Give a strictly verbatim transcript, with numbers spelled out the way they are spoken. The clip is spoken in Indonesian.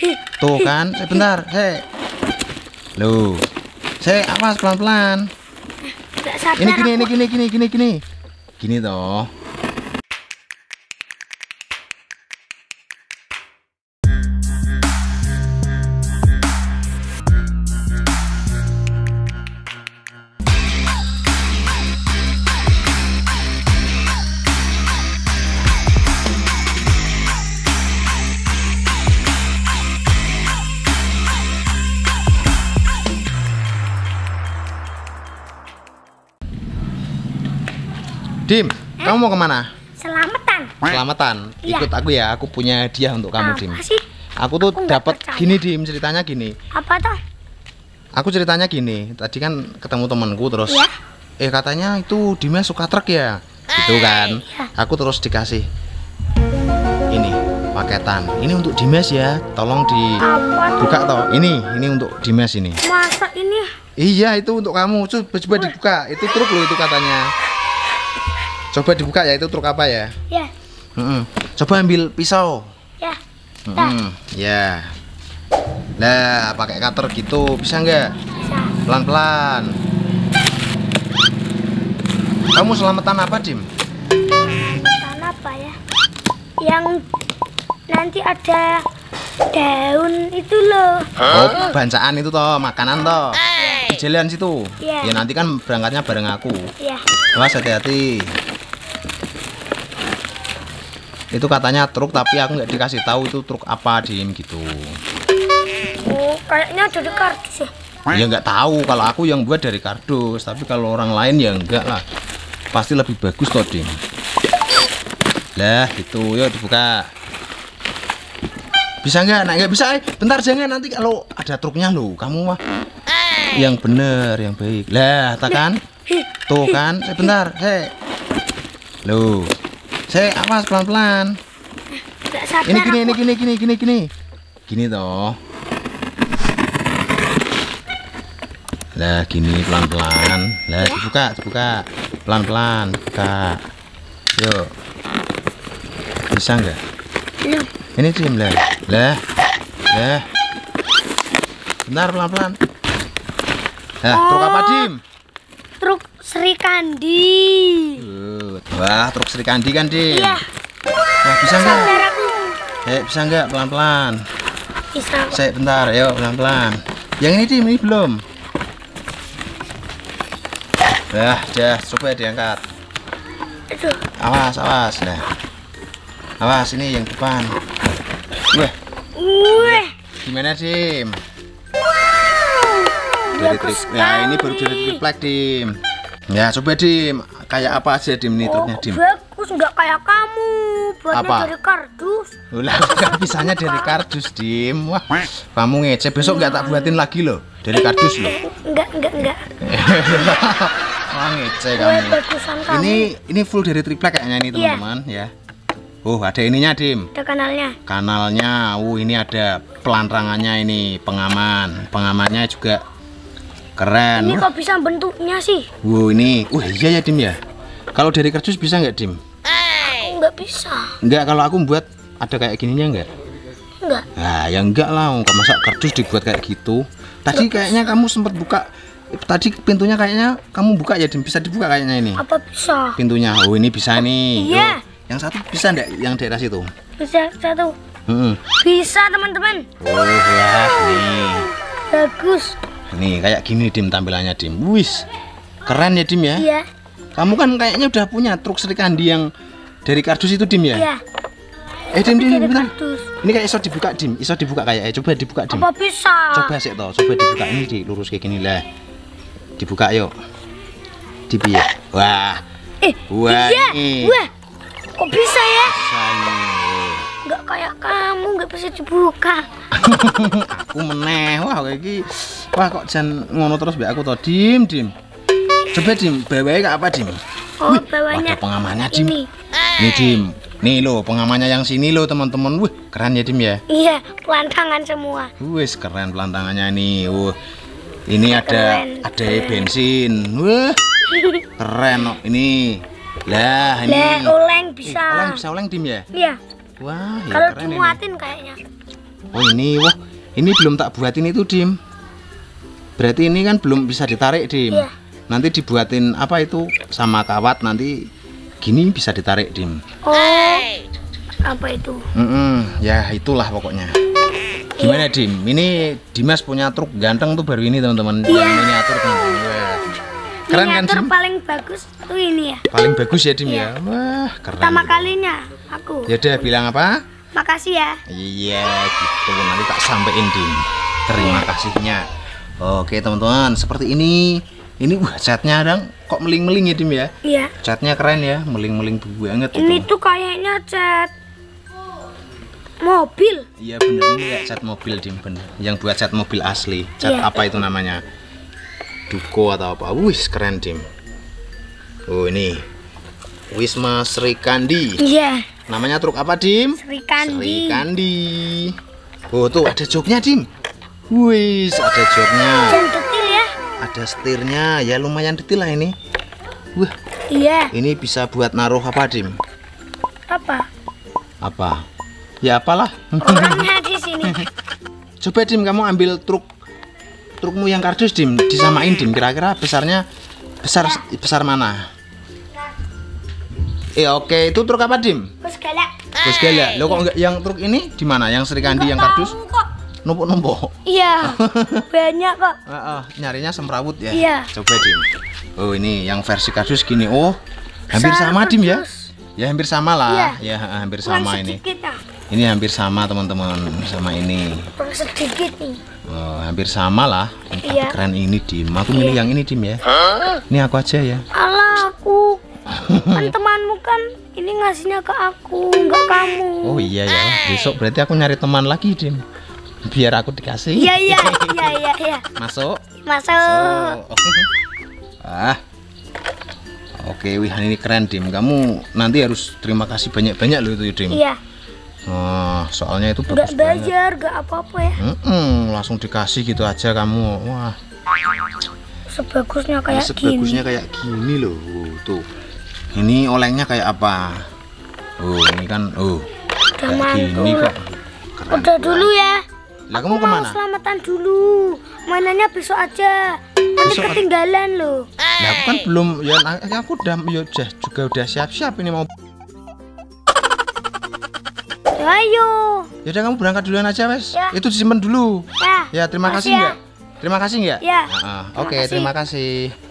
Tuh kan, sebentar, hei. Loh, saya awas pelan-pelan. Ini gini, ini gini, gini, gini, gini, gini toh. Dim, eh? Kamu mau kemana? Selamatan. Selamatan. Iya. Ikut aku ya. Aku punya hadiah untuk kamu, Dim. Apa sih? Aku tuh dapat gini, Dim. Ceritanya gini. Apa tuh? Aku ceritanya gini. Tadi kan ketemu temanku terus. Iya. Eh katanya itu Dimnya suka truk ya. Gitu kan. Iya. Aku terus dikasih ini paketan. Ini untuk Dimas ya. Tolong dibuka toh. Ini, ini untuk Dimas ini. Masa ini? Iya, itu untuk kamu. Coba, coba dibuka. Itu truk loh itu katanya. Coba dibuka ya, itu truk apa ya? Ya. Mm-mm. Coba ambil pisau. Ya. Mm-mm. Ya. Lah, pakai cutter gitu, bisa nggak? Bisa. Pelan-pelan. Kamu selamatan apa, Dim? Selamatan apa ya? Yang nanti ada daun itu loh. Oh, bancaan itu toh, makanan toh. Di jalan situ. Iya. Ya nanti kan berangkatnya bareng aku. Iya. Awas, hati-hati. Itu katanya truk, tapi aku nggak dikasih tahu itu truk apa, Dim, gitu. Oh, kayaknya dari kardus ya. Ya nggak tahu, kalau aku yang buat dari kardus, tapi kalau orang lain ya enggak lah. Pasti lebih bagus toh, Dim. Lah, gitu. Yuk dibuka. Bisa nggak? Nah, nggak bisa. Eh, bentar, jangan, nanti kalau ada truknya lo, kamu mah yang bener, yang baik. Lah, tekan. Tuh kan, sebentar. Hei. Loh. Saya awas pelan-pelan. Ini gini, ini gini, gini, gini, gini. Gini toh. Lah, gini pelan-pelan. Lah, dibuka, dibuka. Pelan-pelan, buka. Yuk. Bisa nggak? Belum. Ini Dim, lah. Lah. Lah. Bentar, pelan-pelan. Nah, Oh. truk apa, Dim? Truk Sri Kandi. Uh, wah, truk Sri Kandi kan, Dim? Iya. Wah, bisa nggak? Saudaraku. Eh, bisa nggak? Pelan-pelan. Bisa. Saya bentar, ayo pelan-pelan. Yang ini, Dim, ini belum. Dah, dah, coba diangkat. Aduh. Awas, awas, nah. Awas, ini yang depan. Wah, Wih. gimana, Dim? Wow. Dari Bagus trik. Nah, ini baru dari sekali. triplek, Dim. Ya, coba, Dim. Kayak apa aja, Dim, nih truknya, Oh, Dim? bagus, nggak kayak kamu. Buatnya Apa? dari kardus. Ulah, kan bisanya dari kardus, Dim. Wah, kamu ngece. Besok nggak tak buatin lagi loh. Dari kardus loh. Enggak, enggak, enggak. Wah, ngece Wih, kamu. bagusan kamu. Ini ini full dari triplek kayaknya ini, Iya. teman-teman, ya. Oh, ada ininya, Dim. Ada kanalnya. Kanalnya. Uh, ini ada pelanrangannya ini, pengaman. Pengamannya juga keren. Ini kok bisa bentuknya sih? Wow, ini. Wah, iya ya, Dim ya. Kalau dari kardus bisa nggak, Dim? Aku nggak bisa. Enggak, kalau aku buat ada kayak gininya enggak? Enggak. Nah, ya enggak lah, nggak masa kardus dibuat kayak gitu. Tadi kayaknya kamu sempat buka. Tadi pintunya kayaknya kamu buka ya, Dim. Bisa dibuka kayaknya ini. Apa bisa? Pintunya. Oh, ini bisa nih. Iya. Tuh. Yang satu bisa enggak yang daerah situ? Bisa satu. Heeh. Bisa, teman-teman. Oh, wah, nih. Bagus. Nih, kayak gini, Dim, tampilannya, Dim. Wis. Keren ya, Dim ya? Iya. Kamu kan kayaknya udah punya truk Sri Kandi yang dari kardus itu, Dim ya? Iya. Eh, Dim, Dim, Dari bentar. kardus. Ini kayak iso dibuka, Dim. Iso dibuka kayak, eh, coba dibuka, Dim. Apa bisa? Coba sih toh, coba dibuka ini, dilurus kayak gini lah. Dibuka yuk. Dibiye. Wah. Eh, Wah, iya. ini. Wah. Kok bisa ya? Bisa ini. Nggak kayak kamu, nggak bisa dibuka. Aku meneh. Wah, kayak gini. Wah, kok jan ngono terus mbak aku toh, Dim, Dim. Coba, Dim, bawahnya kayak apa, Dim? Oh, Wih, bawahnya ada pengamannya, Dim. ini. Nih, Dim. Nih loh, pengamannya yang sini loh, teman-teman. Wih, keren ya, Dim ya. Iya, pelantangan semua. Wih, keren pelantangannya nih. Wah. Ini ada Keren, ada keren. bensin. Wah. Keren oh. Ini. Lah, ini. Lah, oleng Eh, bisa. oleng bisa oleng, Dim ya? Iya. Wah, ya Kalau keren ini. dimuatin kayaknya. Oh ini, wah ini belum tak buatin itu Dim. Berarti ini kan belum bisa ditarik Dim. Iya. Nanti dibuatin apa itu sama kawat, nanti gini bisa ditarik Dim. Oh, apa itu? Mm-mm, ya itulah pokoknya. Gimana Dim? Ini Dimas punya truk ganteng tuh baru ini teman-teman. Iya. Yang miniatur teman-teman. Wah. Keren kan Miniatur Dim? paling bagus tuh ini ya. Paling bagus ya Dim Iya. ya. Wah keren. Pertama gitu. kalinya aku. Ya udah bilang apa? Makasih ya. Iya gitu, nanti tak sampein Dim. Terima kasihnya. Oke teman-teman, seperti ini. Ini wah catnya dong, kok meling-meling ya Dim ya? Iya. Catnya keren ya, meling-meling banget Ini itu. tuh kayaknya cat mobil. Iya bener, ini kayak cat mobil Dim, bener. Yang buat cat mobil asli. Cat Iya. apa itu namanya? Duko atau apa? Wih keren Dim. Oh ini Wisma Sri Kandi. Iya. Namanya truk apa Dim? Sri Kandi. Sri Kandi. Oh tuh ada joknya Dim. Wih ada joknya. Jangan detail ya. Ada setirnya, ya lumayan detail lah ini. Wah, Iya. ini bisa buat naruh apa Dim? Apa? Apa? Ya apalah. Orangnya di sini. Coba Dim kamu ambil truk trukmu yang kardus Dim, disamain Dim. Kira-kira besarnya besar besar mana? Eh oke, itu truk apa Dim? Terus galak. Bos gala. Lo kok enggak yang truk ini di mana? Yang Sri Kandi yang kardus? Tahu kok. Numpuk-numpuk. Iya. Banyak kok. Ah, ah, nyarinya semrawut ya. Iya. Coba Dim. Oh ini yang versi kardus gini. Oh hampir Besar sama Dim ya. kardus. Ya hampir sama lah. Iya. Ya hampir Kurang sama ini. sedikit ah. Ini hampir sama teman-teman sama ini. Kurang sedikit nih. Oh, hampir sama lah. Tapi Iya. keren ini Dim. Aku milih yang ini Dim ya. Ini aku aja ya. Alah aku. Kan temanmu kan ini ngasihnya ke aku, enggak kamu. Oh iya ya. Besok berarti aku nyari teman lagi Dim. Biar aku dikasih. Iya iya iya iya iya. Masuk. Masuk. Oh. Ah. Oke, wih ini keren Dim. Kamu nanti harus terima kasih banyak-banyak loh itu Dim. Iya. Oh, soalnya itu Enggak bagus banget. belajar, enggak apa-apa ya. Mm-mm, langsung dikasih gitu aja kamu. Wah, Sebagusnya kayak sebagusnya gini. kayak gini loh. Tuh. Ini olengnya kayak apa? Oh, ini kan oh. Udah Kayak gini mantul. kok. Keren. Udah dulu ya. Lah kamu Mau kemana? selamatan dulu. Mainannya besok aja. Nanti Besok- ketinggalan loh. Lah aku kan belum ya aku udah ya udah juga udah siap-siap ini mau. Ya, ayo. Ya udah kamu berangkat duluan aja, wes. Ya. Itu disimpan dulu. Ya. Ya, terima Makasih kasih ya. enggak? Terima kasih enggak? Ya. Ah, Terima Oke, kasih. terima kasih.